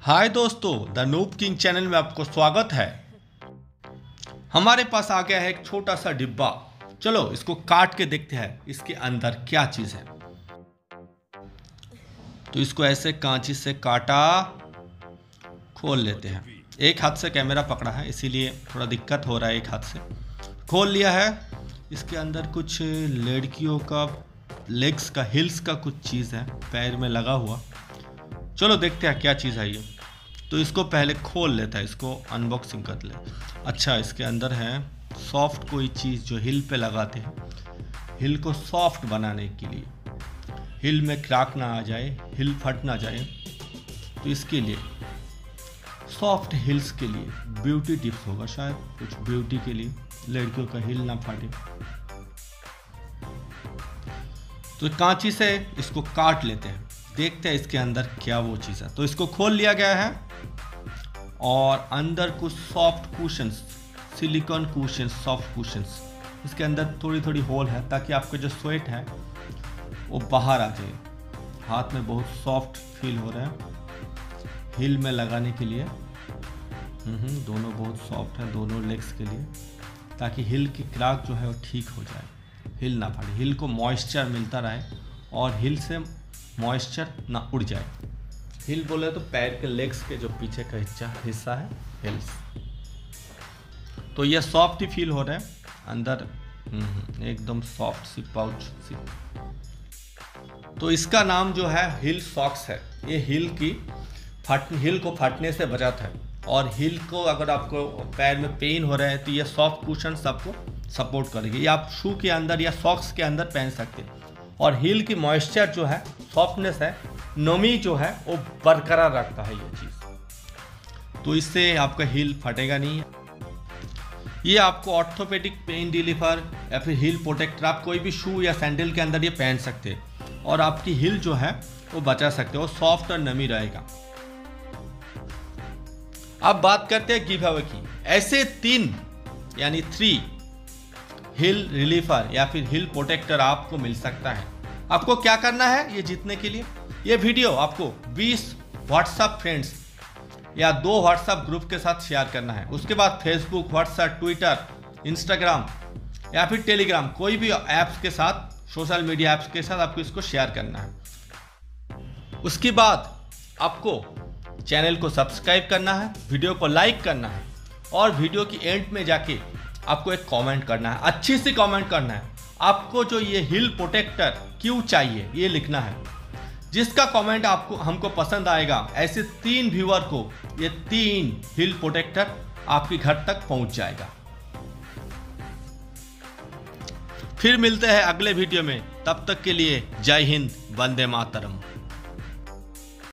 हाय दोस्तों, the noob king channel में आपको स्वागत है। हमारे पास आ गया है एक छोटा सा डिब्बा। चलो इसको काट के देखते हैं इसके अंदर क्या चीज़ है। तो इसको ऐसे कांची से काटा, खोल लेते हैं। एक हाथ से कैमरा पकड़ा है इसीलिए थोड़ा दिक्कत हो रहा है। एक हाथ से खोल लिया है। इसके अंदर कुछ लड़कियों का लेग्स का हिल्स का कुछ चीज़ है पैर में लगा हुआ। चलो देखते हैं क्या चीज़ है ये। तो इसको पहले खोल लेता है, इसको अनबॉक्सिंग कर ले। अच्छा, इसके अंदर है सॉफ्ट कोई चीज़ जो हिल पे लगाते हैं, हिल को सॉफ्ट बनाने के लिए, हिल में क्रैक ना आ जाए, हिल फट ना जाए। तो इसके लिए सॉफ्ट हिल्स के लिए ब्यूटी टिप्स होगा, शायद कुछ ब्यूटी के लिए, लड़कियों का हिल ना फाटे। तो कांची से इसको काट लेते हैं, देखते हैं इसके अंदर क्या वो चीज़ है। तो इसको खोल लिया गया है और अंदर कुछ soft cushions, silicone cushions, soft cushions. इसके अंदर थोड़ी थोड़ी होल है ताकि आपका जो स्वेट है वो बाहर आ जाए। हाथ में बहुत सॉफ्ट फील हो रहा है हिल में लगाने के लिए। दोनों बहुत सॉफ्ट है, दोनों लेग्स के लिए, ताकि हिल की क्रैक जो है वो ठीक हो जाए, हिल ना फाड़े, हिल को मॉइस्चर मिलता रहे और हिल से मॉइस्चर ना उड़ जाए। हिल बोले तो पैर के लेग्स के जो पीछे का हिस्सा है, हिल्स। तो ये सॉफ्ट ही फील हो रहा है अंदर, एकदम सॉफ्ट सी पाउच सी। तो इसका नाम जो है हिल सॉक्स है। ये हिल को फटने से बचाता है और हिल को अगर आपको पैर में पेन हो रहा है तो ये सॉफ्ट कुशन आपको सपोर्ट करेगी। ये आप शू के अंदर या सॉक्स के अंदर पहन सकते हैं। और हिल की मॉइस्चर जो है, सॉफ्टनेस है, नमी जो है वो बरकरार रखता है ये चीज़। तो इससे आपका हिल फटेगा नहीं। ये आपको ऑर्थोपेडिक पेन रिलीफर या फिर हिल प्रोटेक्टर, आप कोई भी शू या सैंडल के अंदर ये पहन सकते हैं और आपकी हिल जो है वो बचा सकते हो, सॉफ्ट और नमी रहेगा। अब बात करते हैं गिव अवे की। ऐसे 3 हिल रिलीफर या फिर हिल प्रोटेक्टर आपको मिल सकता है। आपको क्या करना है ये जीतने के लिए? ये वीडियो आपको 20 व्हाट्सएप फ्रेंड्स या 2 व्हाट्सएप ग्रुप के साथ शेयर करना है। उसके बाद फेसबुक, व्हाट्सएप, ट्विटर, इंस्टाग्राम या फिर टेलीग्राम, कोई भी ऐप्स के साथ, सोशल मीडिया ऐप्स के साथ आपको इसको शेयर करना है। उसके बाद आपको चैनल को सब्सक्राइब करना है, वीडियो को लाइक करना है और वीडियो की एंड में जाके आपको एक कमेंट करना है, अच्छी सी कमेंट करना है। आपको जो ये हिल प्रोटेक्टर क्यों चाहिए ये लिखना है। जिसका कमेंट आपको हमको पसंद आएगा, ऐसे 3 व्यूअर को ये 3 हिल प्रोटेक्टर आपके घर तक पहुंच जाएगा। फिर मिलते हैं अगले वीडियो में, तब तक के लिए जय हिंद, वंदे मातरम।